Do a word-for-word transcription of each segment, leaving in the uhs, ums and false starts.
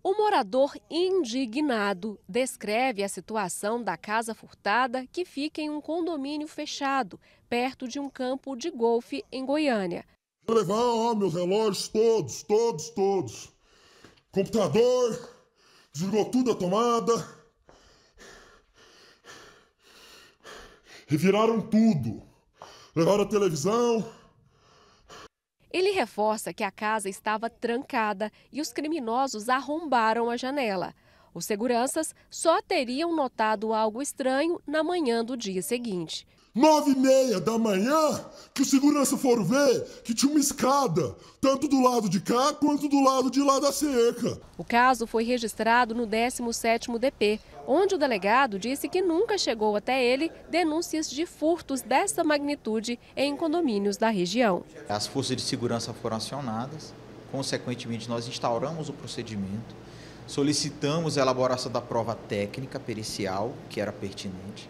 O morador indignado descreve a situação da casa furtada que fica em um condomínio fechado, perto de um campo de golfe em Goiânia. Vou levar ó, meus relógios todos, todos, todos. Computador, desligou tudo a tomada. Reviraram tudo. Levaram a televisão. Ele reforça que a casa estava trancada e os criminosos arrombaram a janela. Os seguranças só teriam notado algo estranho na manhã do dia seguinte. Nove e meia da manhã, que os seguranças foram ver que tinha uma escada, tanto do lado de cá quanto do lado de lá da cerca. O caso foi registrado no décimo sétimo D P, onde o delegado disse que nunca chegou até ele denúncias de furtos dessa magnitude em condomínios da região. As forças de segurança foram acionadas, consequentemente nós instauramos o procedimento, solicitamos a elaboração da prova técnica pericial, que era pertinente,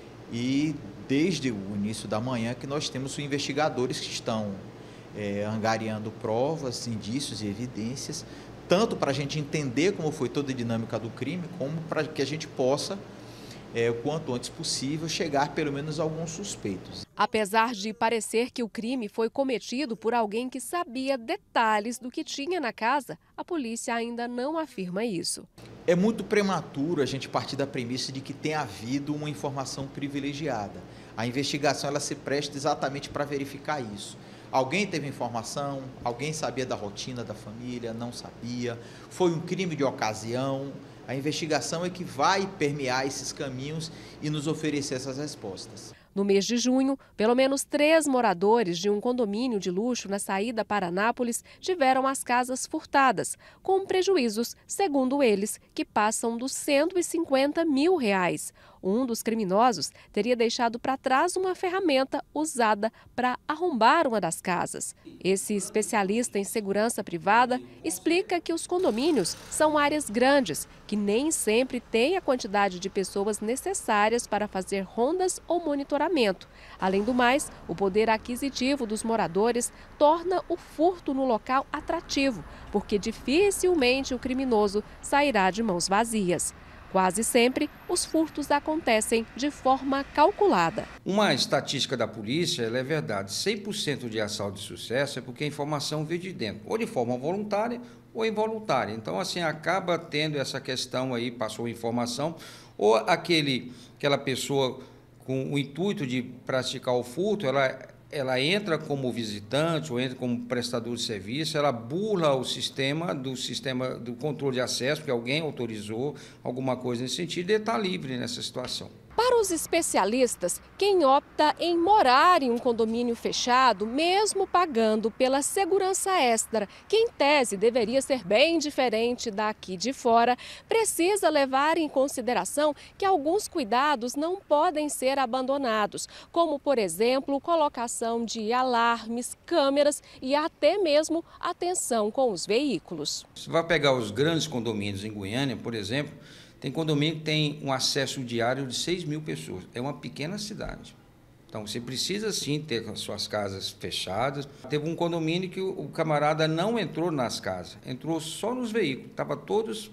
e desde o início da manhã que nós temos investigadores que estão é, angariando provas, indícios e evidências, tanto para a gente entender como foi toda a dinâmica do crime, como para que a gente possa, é, o quanto antes possível, chegar pelo menos a alguns suspeitos. Apesar de parecer que o crime foi cometido por alguém que sabia detalhes do que tinha na casa, a polícia ainda não afirma isso. É muito prematuro a gente partir da premissa de que tenha havido uma informação privilegiada. A investigação ela se presta exatamente para verificar isso. Alguém teve informação, alguém sabia da rotina da família, não sabia, foi um crime de ocasião. A investigação é que vai permear esses caminhos e nos oferecer essas respostas. No mês de junho, pelo menos três moradores de um condomínio de luxo na saída para Anápolis tiveram as casas furtadas, com prejuízos, segundo eles, que passam dos cento e cinquenta mil reais. Um dos criminosos teria deixado para trás uma ferramenta usada para arrombar uma das casas. Esse especialista em segurança privada explica que os condomínios são áreas grandes, que nem sempre têm a quantidade de pessoas necessárias para fazer rondas ou monitoramento. Além do mais, o poder aquisitivo dos moradores torna o furto no local atrativo, porque dificilmente o criminoso sairá de mãos vazias. Quase sempre, os furtos acontecem de forma calculada. Uma estatística da polícia, ela é verdade, cem por cento de assalto de sucesso é porque a informação veio de dentro, ou de forma voluntária ou involuntária. Então, assim, acaba tendo essa questão aí, passou informação, ou aquele, aquela pessoa com o intuito de praticar o furto, ela... ela entra como visitante ou entra como prestador de serviço, ela burla o sistema do sistema do controle de acesso, porque alguém autorizou alguma coisa nesse sentido, e está livre nessa situação. Para os especialistas, quem opta em morar em um condomínio fechado, mesmo pagando pela segurança extra, que em tese deveria ser bem diferente daqui de fora, precisa levar em consideração que alguns cuidados não podem ser abandonados, como, por exemplo, colocação de alarmes, câmeras e até mesmo atenção com os veículos. Você vai pegar os grandes condomínios em Goiânia, por exemplo, tem condomínio que tem um acesso diário de seis mil pessoas. É uma pequena cidade. Então, você precisa, sim, ter as suas casas fechadas. Teve um condomínio que o camarada não entrou nas casas, entrou só nos veículos. Estavam todos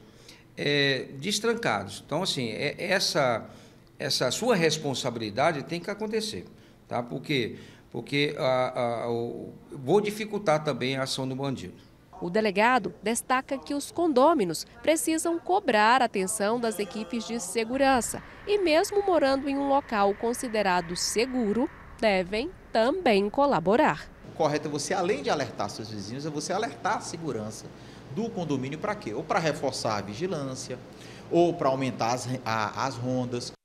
é, destrancados. Então, assim, é, essa, essa sua responsabilidade tem que acontecer. Tá? Por quê? Porque a, a, o, vou dificultar também a ação do bandido. O delegado destaca que os condôminos precisam cobrar a atenção das equipes de segurança e, mesmo morando em um local considerado seguro, devem também colaborar. O correto é você, além de alertar seus vizinhos, é você alertar a segurança do condomínio para quê? Ou para reforçar a vigilância, ou para aumentar as, a, as rondas,